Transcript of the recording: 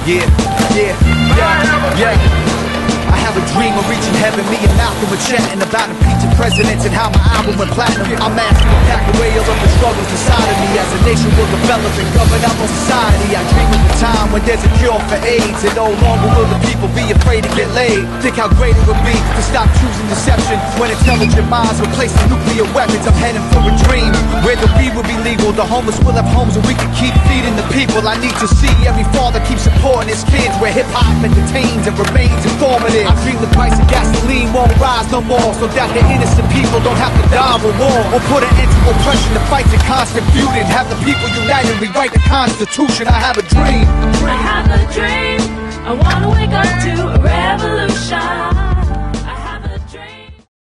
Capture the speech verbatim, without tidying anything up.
Yeah, yeah, yeah, yeah. I have a dream of reaching heaven. Me and Malcolm were chatting about impeaching presidents and how my album went platinum. I'm asking to pack away all of the struggles inside of me as a nation will develop and govern our own society. I dream of a time when there's a cure for AIDS and no longer will the people be afraid to get laid. Think how great it would be to stop choosing deception when intelligent minds replace the nuclear weapons. I'm heading for a dream where the weed will be legal, the homeless will have homes, and we can keep feeding the people. I need to see every father keep supporting his kids, where hip-hop entertains and remains informative. I dream the price of gasoline won't rise no more, so that the innocent people don't have to die of a war, or put an end to oppression, the fight to constant feuding. Have the people united, rewrite the Constitution. I have a dream. I have a dream. I wanna wake up to a revolution.